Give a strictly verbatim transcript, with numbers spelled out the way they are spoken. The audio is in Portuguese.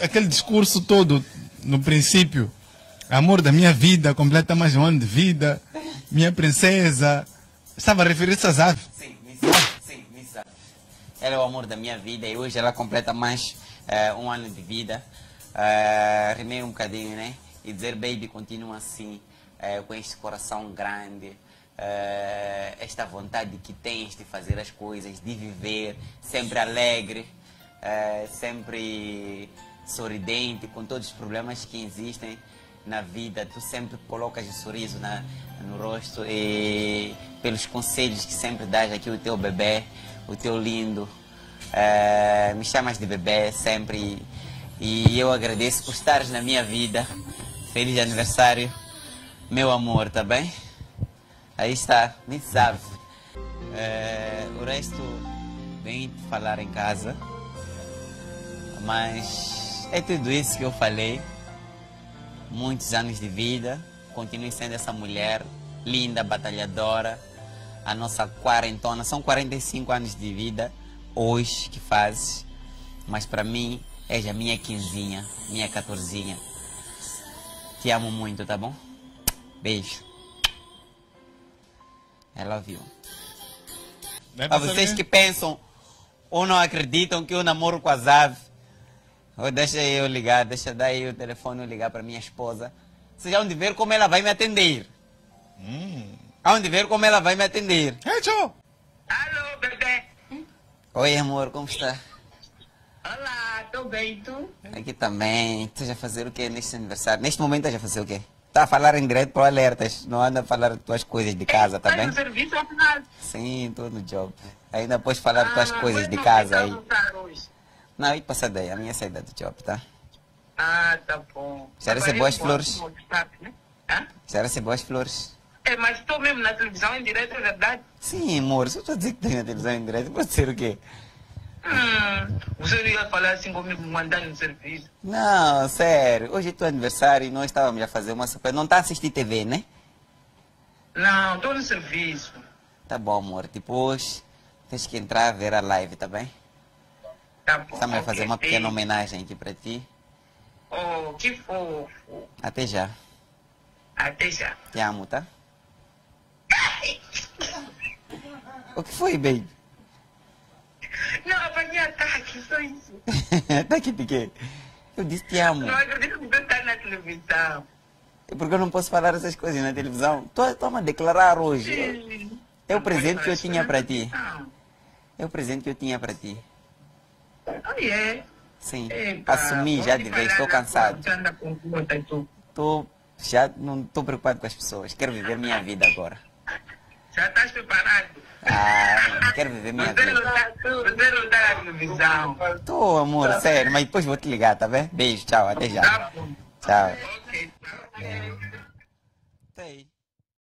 aquele discurso todo, no princípio, amor da minha vida, completa mais um ano de vida, minha princesa. Estava a referir-se a Zav? Sim, Miss Zav. Sim, Miss Zav. Ela é o amor da minha vida e hoje ela completa mais uh, um ano de vida. Uh, rimei um bocadinho, né? E dizer, baby, continua assim, uh, com este coração grande, uh, esta vontade que tens de fazer as coisas, de viver, sempre alegre, uh, sempre sorridente, com todos os problemas que existem na vida. Tu sempre colocas um sorriso na, no rosto e pelos conselhos que sempre dás aqui o teu bebê, o teu lindo. Uh, me chamas de bebê sempre e eu agradeço por estares na minha vida. Feliz aniversário, meu amor, tá bem? Aí está, nem sabe. Uh, o resto vem falar em casa, mas é tudo isso que eu falei. Muitos anos de vida, continue sendo essa mulher linda, batalhadora, a nossa quarentona. São quarenta e cinco anos de vida hoje que fazes, mas para mim és a minha quinzinha, minha catorzinha. Te amo muito, tá bom? Beijo. I love you. Para vocês que pensam ou não acreditam que eu namoro com a Zav, oh, deixa eu ligar, deixa daí o telefone eu ligar para minha esposa. Vocês vão de ver como ela vai me atender. Hum. Vão de ver como ela vai me atender. Hey, tchau. Alô, bebê. Oi, amor, como está? Olá, tô bem, tu? Aqui também. Tu já fazer o quê neste aniversário? Neste momento já fazer o quê? Tá a falar em direto para alertas. Não anda a falar tuas coisas de casa, tá bem? Tá no serviço ou final? Sim, tô no job. Ainda podes falar Ah, tuas coisas mas de não casa vai aí. almoçar hoje. Não, aí passa daí, a minha saída do job, tá? Ah, tá bom. Já recebeu as flores? No WhatsApp, né? Hã? Já recebeu as flores? É, mas estou mesmo na televisão em direto, é verdade? Sim, amor. Se eu estou a dizer que tem na televisão em direto, pode ser o quê? Hum, você não ia falar assim comigo, mandando no serviço? Não, sério. Hoje é teu aniversário e nós estávamos a fazer uma surpresa. Não está a assistir T V, né? Não, estou no serviço. Tá bom, amor. Tipo, hoje tens que entrar a ver a live, tá bem? Tá bom. Estamos a fazer ok. uma pequena homenagem aqui para ti. Oh, que fofo. Até já. Até já. Te amo, tá? O que foi, baby? Não, apanhei ataque, só isso. Tá aqui de quê? Eu disse te amo. Não acredito que você está na televisão. É porque eu não posso falar essas coisas na televisão. Estou a declarar hoje. É o presente que eu tinha para ti. É o presente que eu tinha para ti. Oh, é? Sim. Epa, Assumi já de vez. Estou cansado. Você anda com conta e tudo. Tô, já não estou preocupado com as pessoas. Quero viver minha vida agora. Já estás preparado? Ah, quero viver minha Você não vida. está você não tá na televisão. Tô, amor, sério. Mas depois vou te ligar, tá bem? Beijo, tchau. Até já. Tá bom. Tchau. Ok.